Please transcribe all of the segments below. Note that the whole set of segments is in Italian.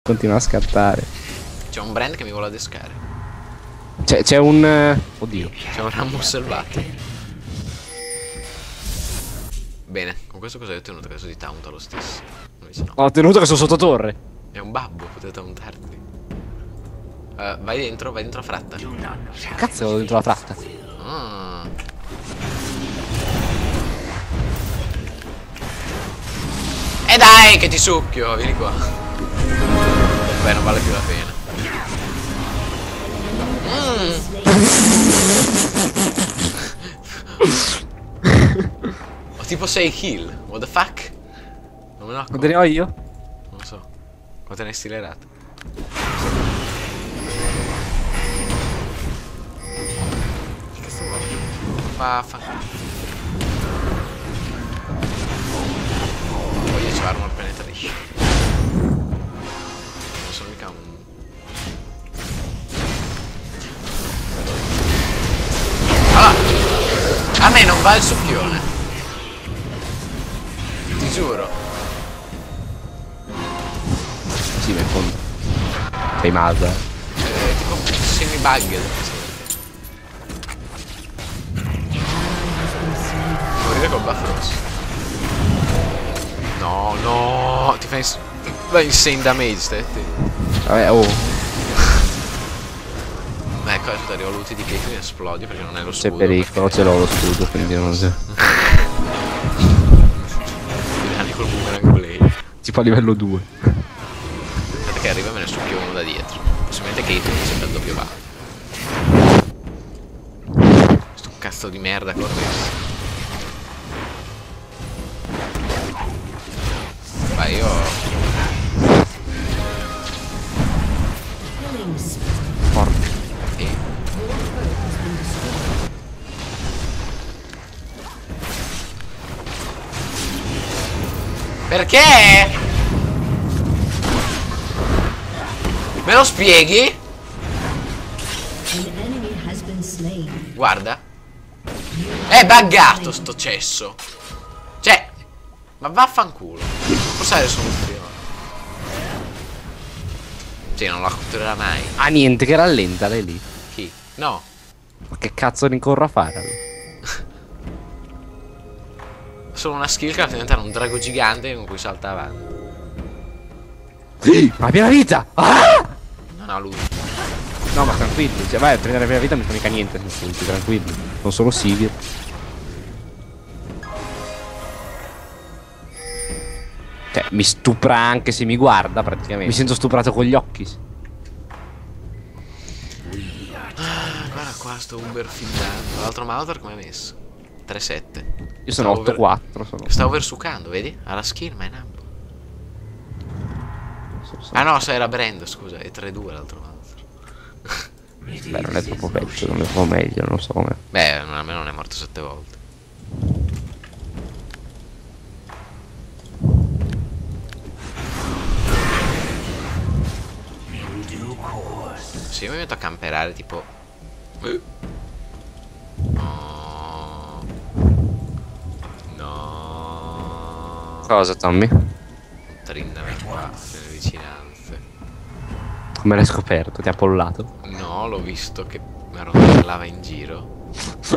Continua a scattare. C'è un brand che mi vuole adescare. C'è un... Oddio. C'è un ramo osservato. Bene, con questo cosa hai ottenuto? Caso di taunt lo stesso. Invece no. Ho ottenuto che sono sotto torre. È un babbo, potete tauntarti. Vai dentro a fratta. Cazzo, vado dentro la fratta. Ah. E dai che ti succhio, vieni qua. Beh, non vale più la pena. Ho tipo 6 kill. What the fuck? Non me ne accorgo. Quante ne ho io? Non so. Quante ne hai stilerato? Che cazzo vuoi? Fa. Voglio c'è armor penetration. Non sono mica un... Allora, a me non va il succhione. Ti giuro. Sì, ma in fondo. Sei Mazda. Tipo semi-bugged. Morire col buff rosso. No, no. Ti fai insane damage, stai attento. Vabbè, oh. Ecco, adesso arrivo all'ulti di Caitlyn e esplodi perché non è lo C'è scudo. pericolo, ce l'ho lo scudo, quindi non so. Danni col boomerang blade. Tipo a livello 2. Aspetta che arriva e me ne succhio uno da dietro. Possibilmente Caitlyn è sempre il doppio va. Sto cazzo di merda corre. Vai, io... Forte. Sì. Perché? Me lo spieghi? Guarda. È buggato sto cesso. Cioè, ma vaffanculo. Forse adesso sono ulteriore. Sì, non la catturerà mai. Ah, niente, che rallenta lei lì. Chi? No. Ma che cazzo rincorro a fare allora? Solo una skill che fa diventare un drago gigante con cui salta avanti. Sì, ma piena vita! Ah! Non ha lui. No, ma tranquilli, cioè vai a prendere la prima vita non mi fa mica niente, tranquilli. Non sono Sivir. Cioè, mi stupra anche se mi guarda praticamente. Mi sento stuprato con gli occhi. Ah, guarda qua sto Uber filmando. L'altro Mauser come hai messo? 3-7. Io sono 8-4. Sta oversuccando, vedi? Ha la skill ma è nambo. Ah no, se era Brand, scusa, è 3-2 l'altro Mauser. Beh, non è troppo peggio, non è troppo meglio, non so come. Beh, almeno non è morto 7 volte. Se io mi metto a camperare tipo... No. No. Cosa, Tommy? Trindami qua, nelle vicinanze. Come l'hai scoperto? Ti ha pollato? No, l'ho visto che mi rotolava in giro.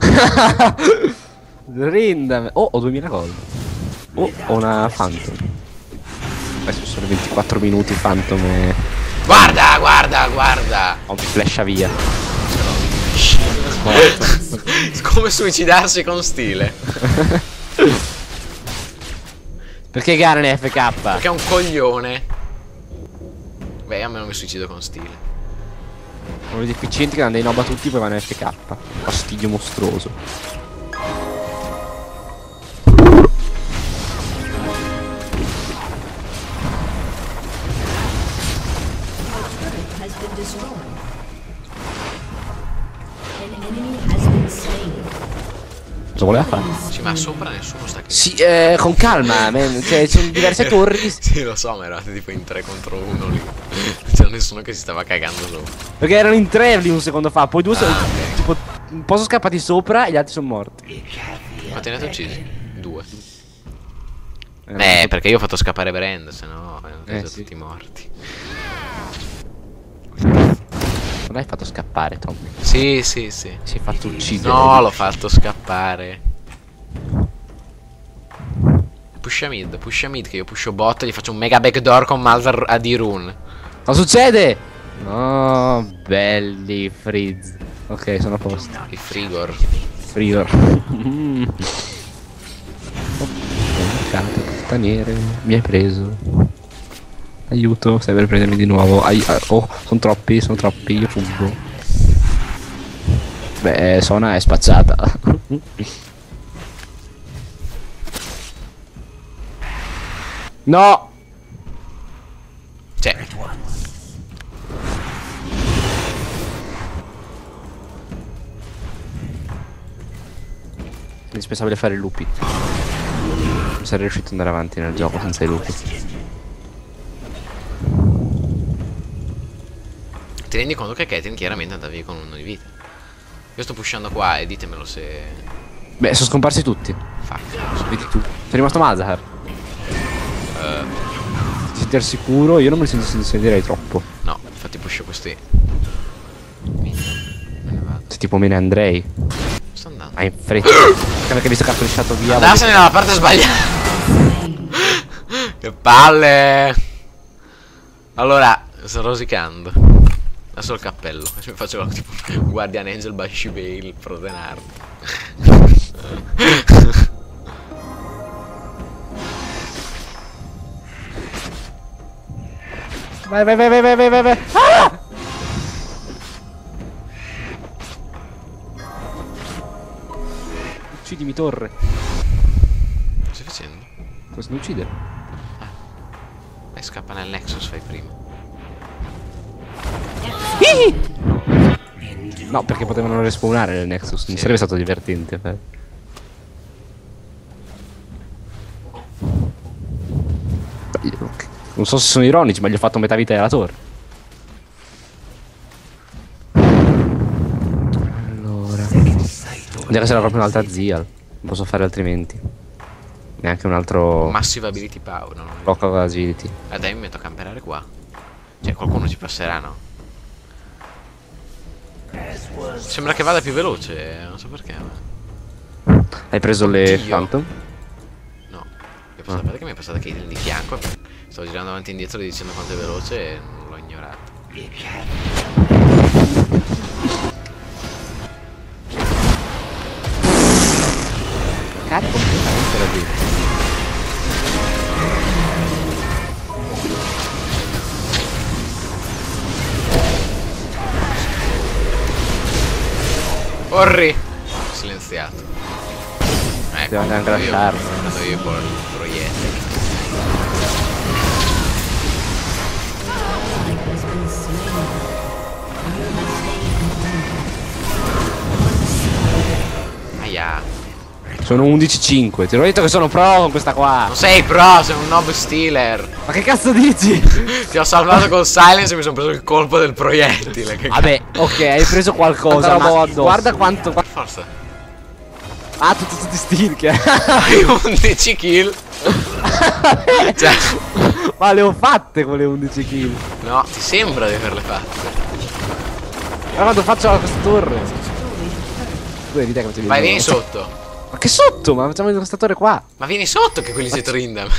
Rindame. Oh, ho 2000 gol. Oh, ho una Phantom. Adesso sono 24 minuti Phantom e... Guarda, guarda, guarda. Oh, mi flasha via. Come suicidarsi con stile. Perché Garen è FK? Perché è un coglione. Beh, a me non mi suicido con stile. Uno dei deficienti che danno dei nob a tutti poi vanno FK. Fastidio mostruoso. Cosa voleva fare? Sì, ma sopra nessuno sta che... Sì, con calma, man. Cioè, ci sono diverse torri. Sì, lo so, ma eravate tipo in 3 contro 1 lì. C'era nessuno che si stava cagando sopra. Perché erano in 3 lì un secondo fa. Poi due sono ok. tipo un po' sono scappati sopra e gli altri sono morti. Quanti ne avete uccisi? 2. Perché io ho fatto scappare Brand, se no erano già sì. tutti morti. Non l'hai fatto scappare, Tommy. Sì, sì, sì. Si è fatto uccidere. No, l'ho fatto scappare. Pusha mid che io pusho bot e gli faccio un mega backdoor con Malzar a D-Rune. Cosa succede? No, belli Frizz. Ok, sono a posto. Il Frigor. Frigor. Cazzo, puttaniere. Mi hai preso. Aiuto, stai per prendermi di nuovo. Oh, sono troppi, io fuggo. Beh, Sona è spacciata. No! Cioè. È indispensabile fare i lupi. Non sarei riuscito ad andare avanti nel gioco senza i lupi. Ti rendi conto che Caitlyn chiaramente andava via con uno di vita. Io sto pushando qua e ditemelo se... Beh, sono scomparsi tutti. Fuck. Vedi tu. Sei rimasto Mazahar. Ti senti al sicuro? Io non mi sentirei troppo. No, infatti pusho questi. Se tipo me ne andrei. Sto andando. Ma in fretta. Perché visto che ha flashato via. Andarsene dalla parte sbagliata. Che palle. Allora, sto rosicando. Adesso il cappello. Adesso mi faccio tipo Guardian Angel by Shibale Pro Denard. Vai. Ah! Uccidimi torre. Cosa stai facendo? Cosa mi uccidere? Vai, scappa nel Nexus, fai prima. No, perché potevano respawnare nel Nexus. Non Sì. sarebbe stato divertente. Non so se sono ironici, ma gli ho fatto metà vita della torre. Allora, già che sarà proprio un'altra zia. Non posso fare altrimenti. Neanche un altro Massive ability power, no? blocco agility. Dai, mi metto a camperare qua. Cioè, qualcuno ci passerà, no? Sembra che vada più veloce, non so perché. Ma... Hai preso le Oddio. Phantom? No, guardate che mi è passata Caitlyn di fianco. Stavo girando avanti e indietro dicendo quanto è veloce e non l'ho ignorato. Carico completamente la gente. Corri! Silenziato. Ecco, Devo anche lasciarlo. Vado io con il proiettile. Aia. Sono 11-5. Ti ho detto che sono pro con questa qua. Non sei pro, sei un nob stealer. Ma che cazzo dici? Ti ho salvato col silence e mi sono preso il colpo del proiettile. Che Vabbè, ok, hai preso qualcosa. Ma guarda quanto. forza. Ah, tutti stirchi. Hai 11 kill. Cioè, Ma le ho fatte con le 11 kill. no, ti sembra di averle fatte. Ma quando faccio questa torre. Tu vedi te che facevi. Vai, vieni sotto. Ma che sotto? Ma facciamo questa torre qua. Ma vieni sotto che quelli si trindam.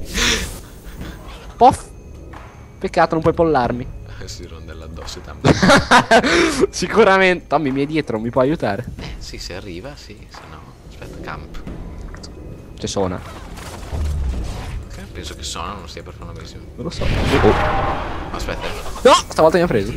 Poff. Peccato, non puoi pollarmi. Si rondella addosso tanto. Sicuramente. Tommy mi è dietro, mi può aiutare. Sì, se arriva, sì, se no. Aspetta, camp. C'è Sona. Ok, penso che Sona non stia per fare una missione. Non lo so. Oh. Aspetta. No, stavolta mi ha preso.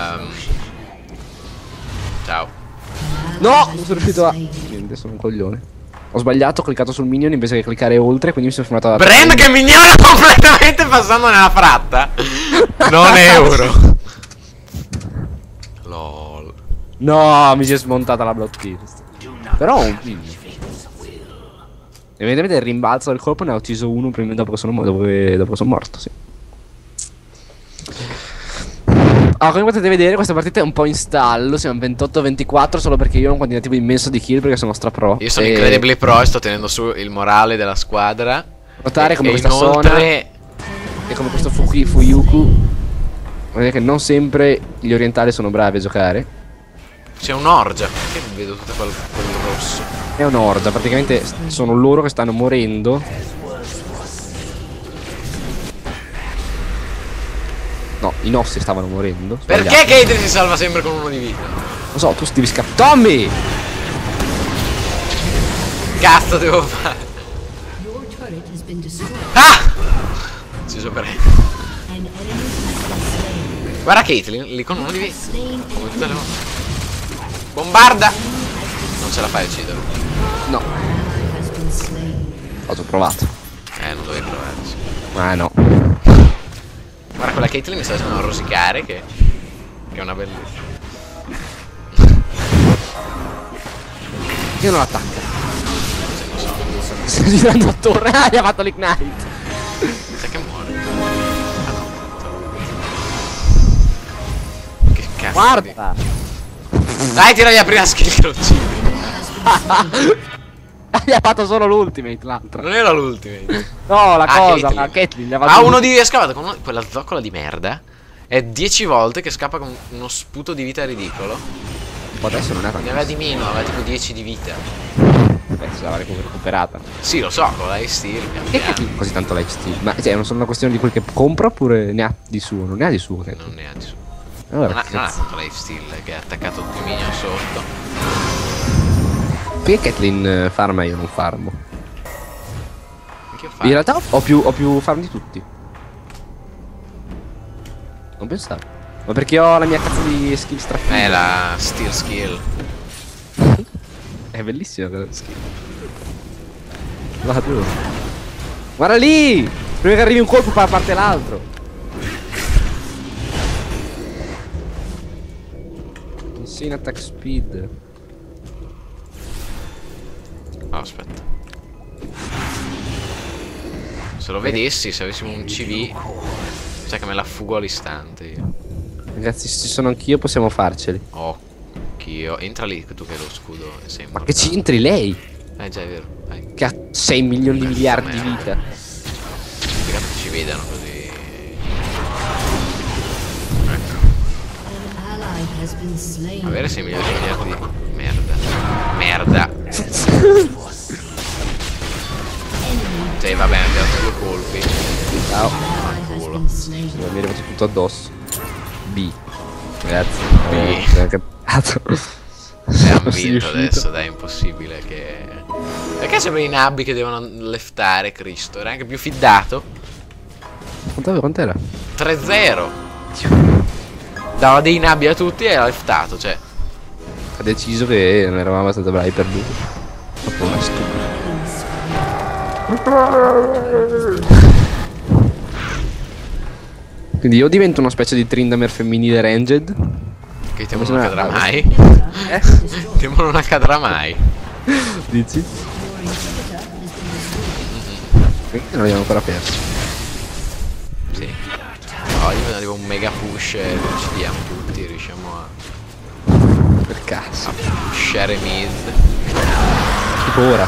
Ciao. No, non sono riuscito a. Niente, sono un coglione. Ho sbagliato, ho cliccato sul minion invece che cliccare oltre, quindi mi sono fermato da. Brand che mignona completamente passando nella fratta. Non euro. Lol. No, mi si è smontata la blocklist. Però ho un minion. Evidentemente il rimbalzo del colpo ne ha ucciso uno prima dopo che sono, dopo che sono morto, sì. Ah, come potete vedere questa partita è un po' in stallo. Siamo 28-24 solo perché io ho un quantitativo immenso di kill perché sono stra pro. Io sono incredibly pro e sto tenendo su il morale della squadra. Notare come E questa inoltre... Sona e come questo Fuyuku Vedete che non sempre gli orientali sono bravi a giocare. C'è un'orgia. Perché vedo tutto quel rosso? È un'orda, praticamente sono loro che stanno morendo. No, i nostri stavano morendo. Perché sbagliato. Caitlyn si salva sempre con uno di vita? Non so, tu devi scappare. Tommy! Cazzo devo fare? Your turret has been destroyed. Ah! Ucciso per An enemy has been slain. Guarda Caitlyn, lì con uno di vita. Slain Come tutte le volte. Bombarda! Non ce la fai a ucciderlo. No, has been slain. ho già provato. Non dovevi provarci. Ma no. Guarda quella Caitlyn mi sta facendo rosicare che è una bellezza. Io non attacca. Sta girando attorno. Ah, gli ha fatto l'ignite. Sai che muore. Ah no. Che cazzo. Guarda. Dai, tira via prima skill che lo uccidi. Gli ha fatto solo l'ultimate l'altro. Non era l'ultimo. No, la cosa. Caitlyn. Ma Caitlyn gli ha fatto Ah, uno di scavato con quella zoccola di merda. È 10 volte che scappa con uno sputo di vita ridicolo. Adesso non è Ne tanto. aveva di meno, aveva tipo 10 di vita. Adesso l'aveva recuperata. Sì, lo so, con la steal. Che così tanto lifesteal? Ma cioè, non sono una questione di quel che compra oppure ne ha di suo? Non ne ha di suo, Caitlyn. Non ne ha di su. Allora, Non ha che non ha cazzo? fatto lifesteal che ha attaccato tutti i minion sotto. Perché Caitlyn farma e io non farmo? Anche io In farmo. realtà ho più farm di tutti. Non pensavo. Ma perché ho la mia cazzo di skill strafiga. La steal skill. È bellissima quella skill. Vado. Guarda lì! Prima che arrivi un colpo fa parte l'altro. Insane attack speed. Oh, aspetta. Se lo vedessi, se avessimo un CV, sai che me la fugo all'istante io. Ragazzi, se ci sono anch'io possiamo farceli. Oh, anch'io. Entra lì tu che hai lo scudo e sei Ma che c'entri lei? già è vero. Dai. Che ha 6 milioni di Cazzo, miliardi di merda. vita. Peccato che ci vedano così. Ecco. An ally has been slain. Avere 6 milioni di miliardi. Merda. Merda. Cioè, va bene, abbiamo dato 2 colpi. Ciao. Ally has culo. been slain. Mi è arrivato tutto addosso. B. Grazie. B. Sono capitato. Abbiamo Sei vinto riuscito. adesso, dai, è impossibile che... Perché sempre i nabbi che devono leftare, Cristo? Era anche più fiddato. Quant'era? 3-0. Dava dei nabbi a tutti e ha leftato, cioè. Ha deciso che non eravamo abbastanza bravi per lui. Proprio una stupida. Quindi io divento una specie di Tryndamere femminile ranged. Che temo Come non se ne- accadrà mai. Eh? Temo non accadrà mai. Dici? Perché non abbiamo ancora perso? Sì. Io arrivo un mega push e lo uccidiamo tutti, riusciamo a Per cazzo. pushare mid. Tipo ora.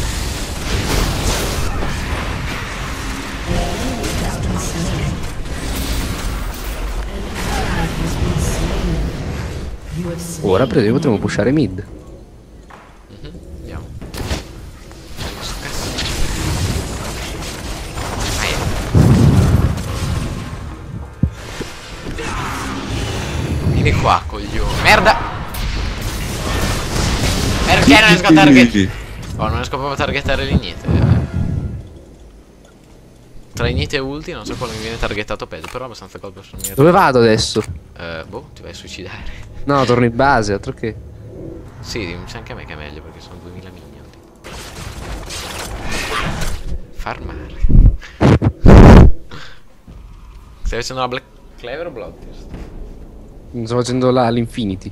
You have slain. Ora potremmo pushare mid. Andiamo. Sto cazzo. Aia. Vieni qua, coglione. Merda! Perché non riesco a target? Oh, non riesco proprio a targettare l'ignite. Tra ignite e ulti non so quale mi viene targettato peggio, però abbastanza colpo sul mio. Dove vado adesso? Boh, ti vai a suicidare. No, torno in base, altro che. Sì, mi sa anche a me che è meglio perché sono 2000 minion. Farmare. Stai facendo la Black Clever o Bloodthirst? Sto facendo l'Infinity.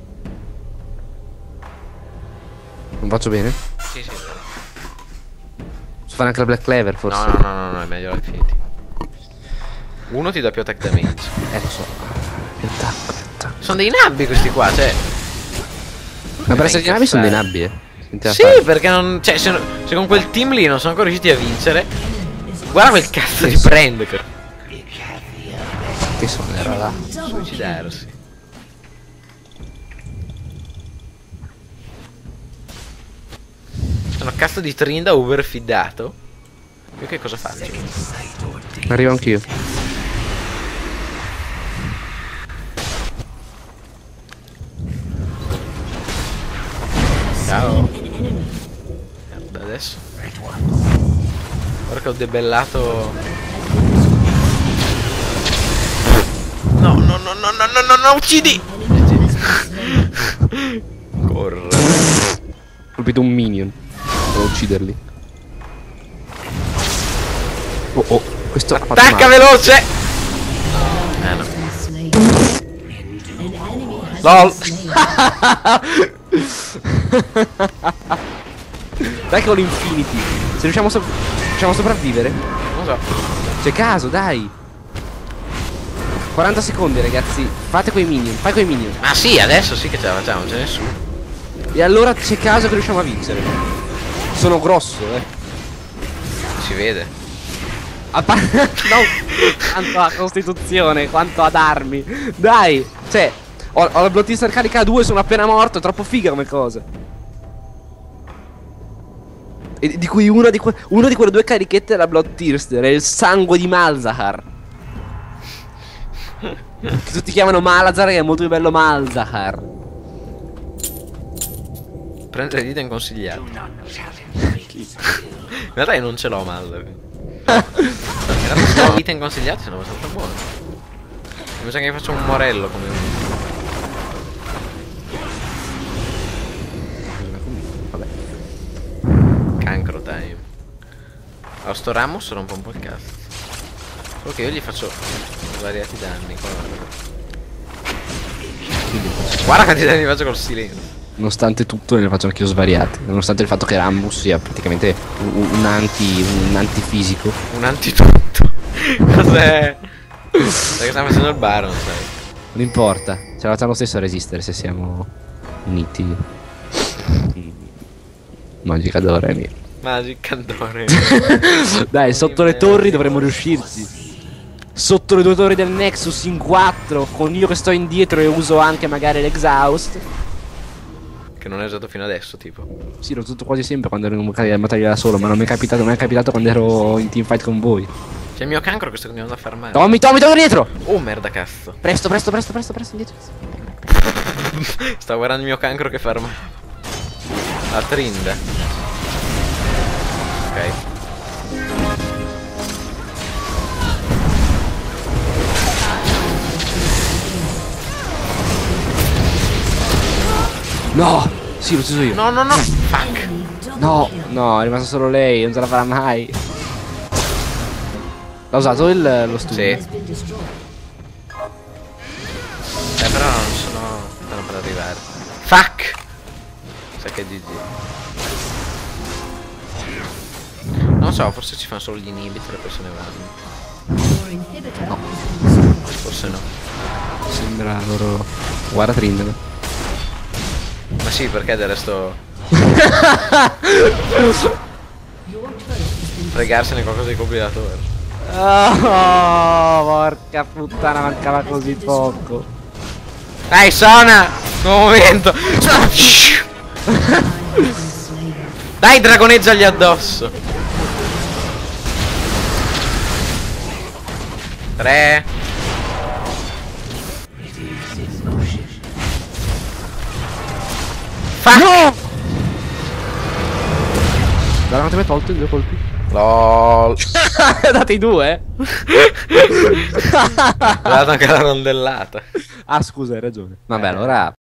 Non faccio bene? Sì, sì. Posso fare anche la Black Clever forse? No, è meglio la Infinity. Uno ti dà più attack damage. Lo so. Che attacco. Sono dei nabbi questi qua, cioè. Ma per essere navi sono dei nabbi, Sentiamo Sì, fare. perché non. Cioè, se con quel team lì non sono ancora riusciti a vincere. Guarda quel cazzo di prende. Che sono era là? Suicidarsi. Sono cazzo di Trinda overfiddato. Io che cosa faccio? Arrivo anch'io. Ciao. Guarda adesso. Ora che ho debellato. No, no, no, no, no, no, no, no, uccidi! Corre. Ho colpito un minion. Devo ucciderli. Oh oh, questo ha fatto Attacca male. veloce! No. Slain. An enemy has LOL. been slain. Dai che ho l'infinity. Se riusciamo a sopravvivere. Non so. C'è caso, dai. 40 secondi ragazzi. Fate quei minion, fai quei minion. Ma sì, adesso sì che ce la facciamo, non c'è nessuno. E allora c'è caso che riusciamo a vincere. Sono grosso, Si vede. No, quanto a costituzione, quanto ad armi. Dai, cioè, ho la blottista carica a 2, sono appena morto, è troppo figa come cosa. E di cui una di quelle due carichette è la Bloodthirster, è il sangue di Malzahar. Che tutti chiamano Malazar, che è molto più bello Malzahar. Prendere dita inconsigliato. In realtà io non ce l'ho Malzahar. In realtà se ho dita inconsigliate sono abbastanza buone. Mi sa che faccio un morello come un... Vabbè. Cancro time. A sto Ramos rompo un po' il cazzo. Solo che io gli faccio svariati danni. Guarda quanti danni faccio col silenzio. Nonostante tutto ne faccio anch'io svariati. Nonostante il fatto che Rammus sia praticamente un antifisico. Un antitutto. Cos'è? Perché stiamo facendo il Baron, sai? Non importa, ce la facciamo lo stesso a resistere se siamo uniti. Magica Doremi. Magic Andore. Dai, sotto le torri dovremmo riuscirci. Sotto le due torri del Nexus in 4, con io che sto indietro e uso anche magari l'exhaust. Che non è usato fino adesso, tipo. Sì, l'ho usato quasi sempre quando ero in battaglia da solo, ma non mi è capitato quando ero in teamfight con voi. C'è il mio cancro che sto continuando a fermare. Tommy dietro! Oh merda cazzo. Presto, indietro. Sto guardando il mio cancro che ferma. La Trinda. Ok. No! Sì, l'ho ucciso io. No, no, no. Fuck. No, è rimasta solo lei, non ce la farà mai. L'ha usato lo studio. Sì. Has been destroyed. Però non sono per arrivare. Fuck. Sa che è GG. Non so, forse ci fanno solo gli inhibitor e poi se ne vanno. Your inhibitor has been destroyed. Forse no. Sembra loro. Guarda Trindle. Ma sì, perché del resto Your turret has been fregarsene qualcosa di compilatore. Oh, porca puttana, mancava così poco. Dai, suona! Nuovo momento! slain. Dai, dragoneggiagli addosso! 3. Fuck! No! Da quanto mi hai tolto i 2 colpi? LOL. Date i 2? Ho dato anche la rondellata. Ah, scusa, hai ragione. Vabbè, allora